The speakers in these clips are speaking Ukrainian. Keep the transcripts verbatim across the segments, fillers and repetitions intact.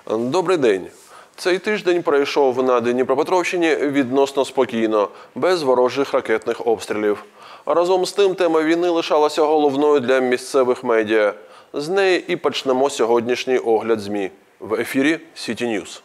Добрий день. Цей тиждень пройшов на Дніпропетровщині відносно спокійно, без ворожих ракетних обстрілів. Разом з тим, тема війни лишалася головною для місцевих медіа. З неї і почнемо сьогоднішній огляд ЗМІ. В ефірі Сіті Ньюс.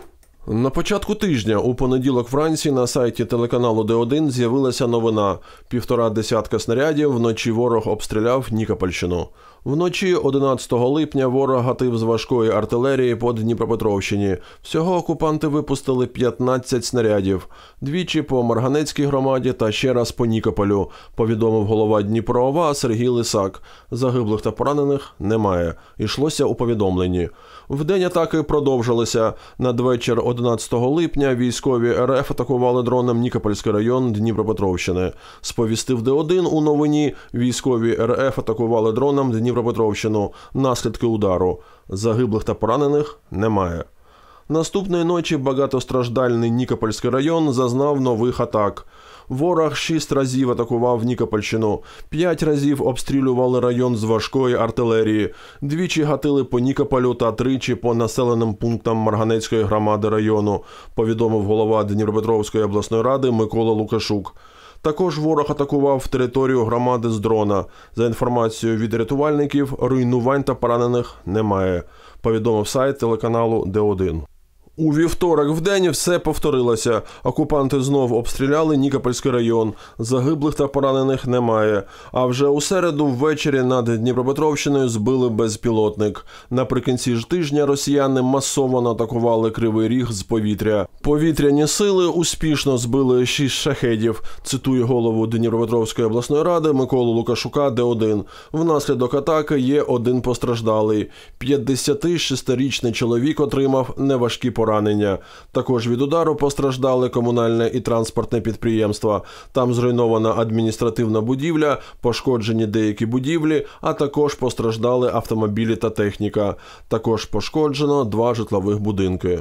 На початку тижня, у понеділок вранці, на сайті телеканалу Д один з'явилася новина. Півтора десятка снарядів вночі ворог обстріляв Нікопольщину. Вночі одинадцятого липня ворог гатив з важкої артилерії по Дніпропетровщині. Всього окупанти випустили п'ятнадцять снарядів. Двічі по Марганецькій громаді та ще раз по Нікополю, повідомив голова Дніпро-ОВА Сергій Лисак. Загиблих та поранених немає. Ішлося у повідомленні. Вдень атаки продовжилися. Надвечір одинадцятого липня військові Р Ф атакували дроном Нікопольський район Дніпропетровщини. Сповістив Д один у новині, військові Р Ф атакували дроном Дніпропетровщину. Наслідки удару. Загиблих та поранених немає. Наступної ночі багатостраждальний Нікопольський район зазнав нових атак. Ворог шість разів атакував Нікопольщину, п'ять разів обстрілювали район з важкої артилерії, двічі гатили по Нікополю та тричі по населеним пунктам Марганецької громади району, повідомив голова Дніпропетровської обласної ради Микола Лукашук. Також ворог атакував територію громади з дрона. За інформацією від рятувальників, руйнувань та поранених немає, повідомив сайт телеканалу Д один. У вівторок вдень все повторилося. Окупанти знов обстріляли Нікопольський район. Загиблих та поранених немає. А вже у середу ввечері над Дніпропетровщиною збили безпілотник. Наприкінці ж тижня росіяни масово атакували Кривий Ріг з повітря. Повітряні сили успішно збили шість шахедів, цитує голову Дніпропетровської обласної ради Миколу Лукашука Д один. Внаслідок атаки є один постраждалий. п'ятдесятишестирічний чоловік отримав неважкі поранення. Поранення. Також від удару постраждали комунальне і транспортне підприємства. Там зруйнована адміністративна будівля, пошкоджені деякі будівлі, а також постраждали автомобілі та техніка. Також пошкоджено два житлових будинки.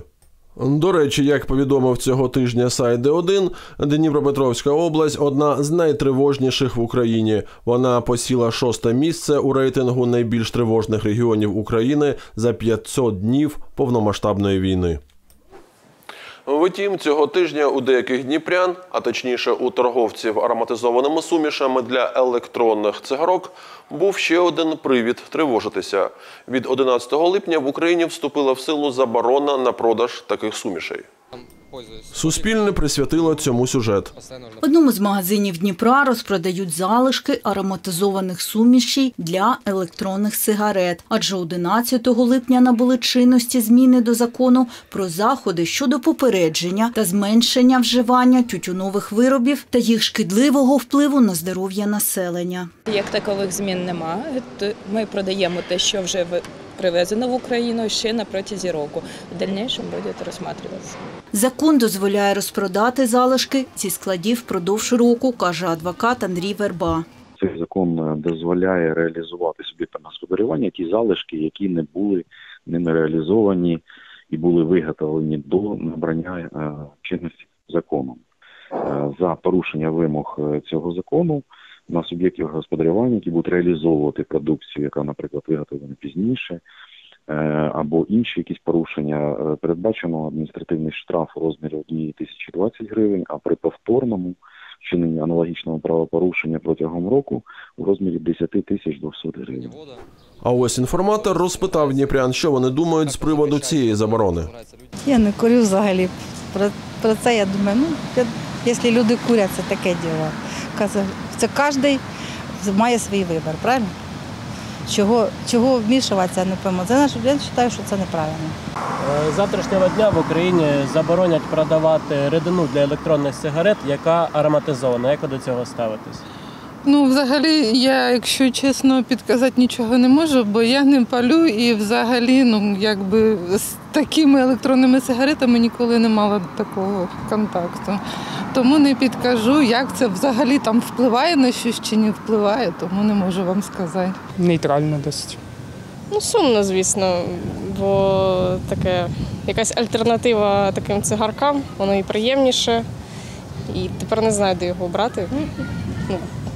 До речі, як повідомив цього тижня сайт Д один, Дніпропетровська область – одна з найтривожніших в Україні. Вона посіла шосте місце у рейтингу найбільш тривожних регіонів України за п'ятсот днів повномасштабної війни. Втім, цього тижня у деяких дніпрян, а точніше у торговців ароматизованими сумішами для електронних цигарок, був ще один привід тривожитися. Від одинадцятого липня в Україні вступила в силу заборона на продаж таких сумішей. Суспільне присвятило цьому сюжет. В одному з магазинів Дніпра розпродають залишки ароматизованих сумішей для електронних сигарет. Адже одинадцятого липня набули чинності зміни до закону про заходи щодо попередження та зменшення вживання тютюнових виробів та їх шкідливого впливу на здоров'я населення. Як такових змін немає, ми продаємо те, що вже привезено в Україну ще на протязі року. В дальнейшем буде розглядатися. Закон дозволяє розпродати залишки зі складів впродовж року, каже адвокат Андрій Верба. Цей закон дозволяє реалізувати суб'єктам господарювання ті залишки, які не були ними реалізовані і були виготовлені до набрання чинності законом. За порушення вимог цього закону на суб'єктів господарювання, які будуть реалізовувати продукцію, яка, наприклад, виготовлена пізніше, або інші якісь порушення, передбачено адміністративний штраф у розмірі однієї тисячі двадцять гривень, а при повторному вчиненні аналогічного правопорушення протягом року у розмірі десять тисяч двісті гривень. А ось інформатор розпитав дніпрян, що вони думають з приводу цієї заборони. Я не курю взагалі. Про, про це я думаю, ну, якщо люди курять, це таке діло. Це кожен має свій вибір, правильно? Чого, чого вмішуватися, не пойму. Це наш, я вважаю, що це неправильно. З завтрашнього дня в Україні заборонять продавати рідину для електронних сигарет, яка ароматизована. Як ви до цього ставитесь? Ну, взагалі, я, якщо чесно, підказати нічого не можу, бо я не палю і взагалі, ну, якби з такими електронними сигаретами ніколи не мала такого контакту. Тому не підкажу, як це взагалі там впливає на щось чи не впливає, тому не можу вам сказати. Нейтрально досить. Ну, сумно, звісно, бо таке, якась альтернатива таким цигаркам, воно і приємніше, і тепер не знаю, де його брати. Ну,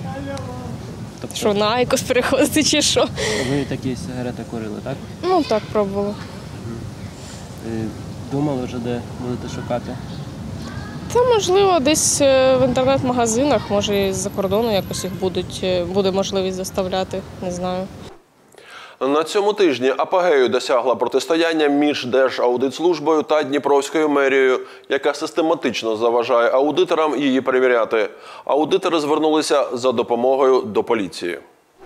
тобто... Що, на айкос переходити чи що? Ви такі сигарети курили, так? Ну, так, пробувала. Думали вже, де будете шукати? Та, можливо, десь е, в інтернет-магазинах, може, з-за кордону якось їх будуть, е, буде можливість заставляти, не знаю. На цьому тижні апогею досягла протистояння між Держаудитслужбою та Дніпровською мерією, яка систематично заважає аудиторам її перевіряти. Аудитори звернулися за допомогою до поліції.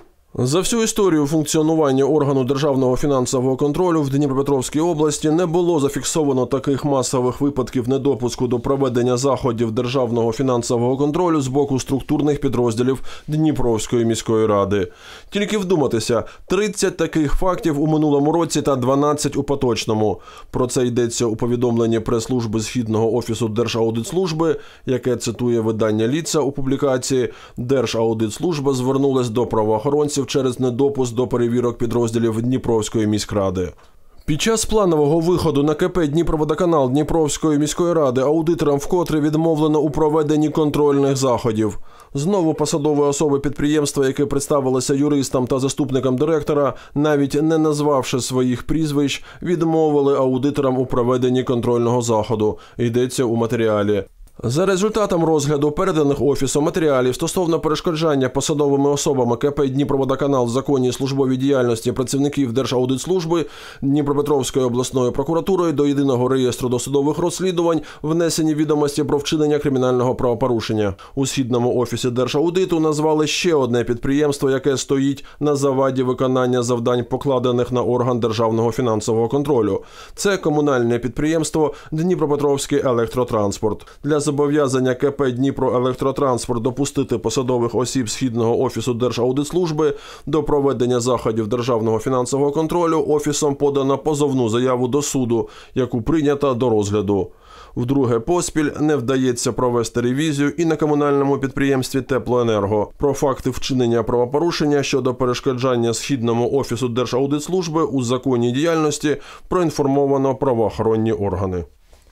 За всю історію функціонування органу державного фінансового контролю в Дніпропетровській області не було зафіксовано таких масових випадків недопуску до проведення заходів державного фінансового контролю з боку структурних підрозділів Дніпровської міської ради. Тільки вдуматися, тридцять таких фактів у минулому році та дванадцять у поточному. Про це йдеться у повідомленні прес-служби Східного офісу Держаудитслужби, яке цитує видання «Ліца» у публікації. Держаудитслужба звернулась до правоохоронців через недопуск до перевірок підрозділів Дніпровської міськради. Під час планового виходу на КП «Дніпроводоканал» Дніпровської міської ради аудиторам вкотре відмовлено у проведенні контрольних заходів. Знову посадові особи підприємства, які представилися юристам та заступникам директора, навіть не назвавши своїх прізвищ, відмовили аудиторам у проведенні контрольного заходу. Йдеться у матеріалі. За результатом розгляду переданих Офісом матеріалів стосовно перешкоджання посадовими особами КП «Дніпроводоканал» законній службовій діяльності працівників Держаудитслужби Дніпропетровської обласної прокуратури до Єдиного реєстру досудових розслідувань внесені відомості про вчинення кримінального правопорушення. У Східному офісі Держаудиту назвали ще одне підприємство, яке стоїть на заваді виконання завдань, покладених на орган державного фінансового контролю. Це комунальне підприємство «Дніпропетровський електротранспорт». Для зобов'язання КП «Дніпроелектротранспорт» допустити посадових осіб Східного офісу Держаудитслужби до проведення заходів державного фінансового контролю Офісом подано позовну заяву до суду, яку прийнято до розгляду. Вдруге поспіль не вдається провести ревізію і на комунальному підприємстві «Теплоенерго». Про факти вчинення правопорушення щодо перешкоджання Східному офісу Держаудитслужби у законній діяльності проінформовано правоохоронні органи.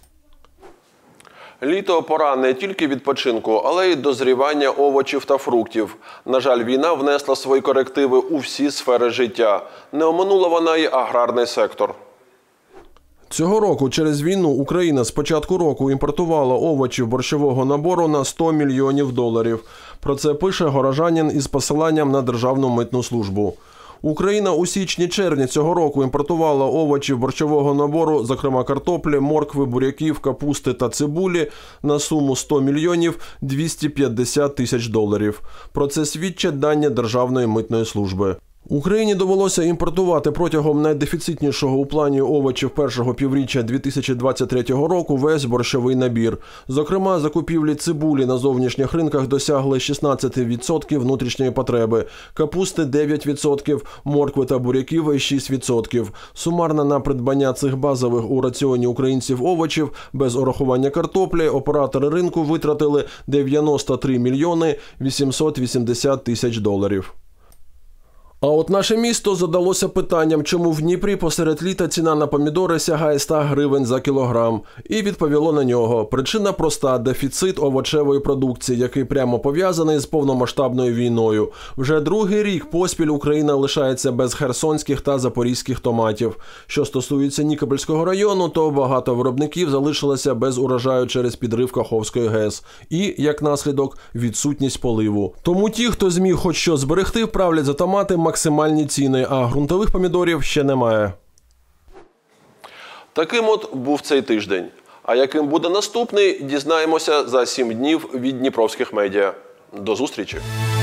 Літо – пора не тільки відпочинку, але й дозрівання овочів та фруктів. На жаль, війна внесла свої корективи у всі сфери життя. Не оминула вона й аграрний сектор. Цього року через війну Україна з початку року імпортувала овочів борщового набору на сто мільйонів доларів. Про це пише горожанин із посиланням на Державну митну службу. Україна у січні-червні цього року імпортувала овочів борщового набору, зокрема картоплі, моркви, буряків, капусти та цибулі, на суму сто мільйонів двісті п'ятдесят тисяч доларів. Про це свідчать дані Державної митної служби. Україні довелося імпортувати протягом найдефіцитнішого у плані овочів першого півріччя дві тисячі двадцять третього року весь борщовий набір. Зокрема, закупівлі цибулі на зовнішніх ринках досягли шістнадцять відсотків внутрішньої потреби, капусти – дев'ять відсотків, моркви та буряків – шість відсотків. Сумарно на придбання цих базових у раціоні українців овочів без урахування картоплі оператори ринку витратили дев'яносто три мільйони вісімсот вісімдесят тисяч доларів. А от наше місто задалося питанням, чому в Дніпрі посеред літа ціна на помідори сягає ста гривень за кілограм. І відповіло на нього. Причина проста – дефіцит овочевої продукції, який прямо пов'язаний з повномасштабною війною. Вже другий рік поспіль Україна лишається без херсонських та запорізьких томатів. Що стосується Нікопольського району, то багато виробників залишилося без урожаю через підрив Каховської ГЕС. І, як наслідок, відсутність поливу. Тому ті, хто зміг хоч що зберегти, правлять за томати максимальні ціни, а ґрунтових помідорів ще немає. Таким от був цей тиждень. А яким буде наступний, дізнаємося за сім днів від дніпровських медіа. До зустрічі!